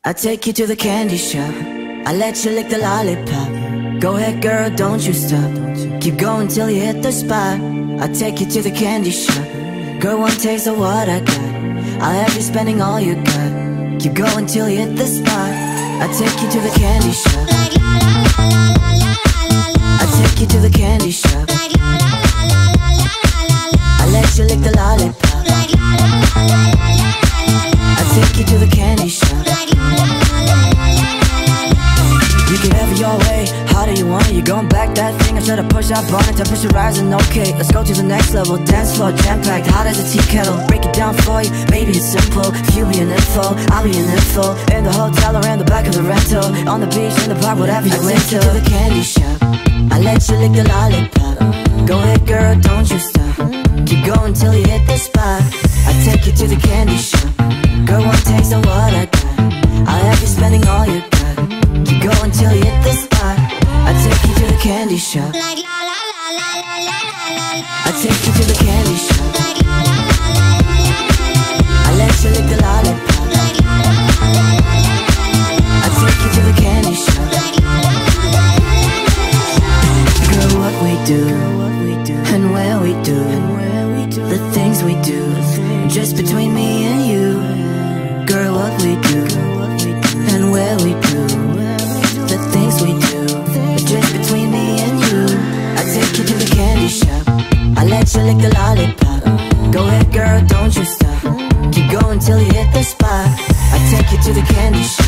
I take you to the candy shop. I let you lick the lollipop. Go ahead girl, don't you stop. Keep going till you hit the spot. I take you to the candy shop. Girl, one taste of what I got. I'll have you spending all you got. Keep going till you hit the spot. I take you to the candy shop. I take you to the candy shop. I let you lick the lollipop. I take you to the candy shop. You can have it your way, how do you want it? You're going back that thing, I try to push up on it. Temperature rising, okay, let's go to the next level. Dance floor jam-packed, hot as a tea kettle. Break it down for you, baby it's simple. You be an info, I'll be an info. In the hotel or in the back of the rental. On the beach, in the park, whatever you're into. I take you to the candy shop. I let you lick the lollipop. Go ahead girl, don't you stop. Keep going till you hit the spot. I take you to the candy shop. Girl, one taste of what I got. I'll have you spending all you got. Keep going till you hit the spot. I take you to the candy shop. I take you to the candy shop. I let you lick the lollipop. I take you to the candy shop. Girl, what we do and where we do, the things we do, just between me and you. Girl, what we do and where we do, the things we do, just between me and you. I take you to the candy shop. I let you lick the lollipop. Go ahead girl, don't you stop. Keep going till you hit the spot. I take you to the candy shop.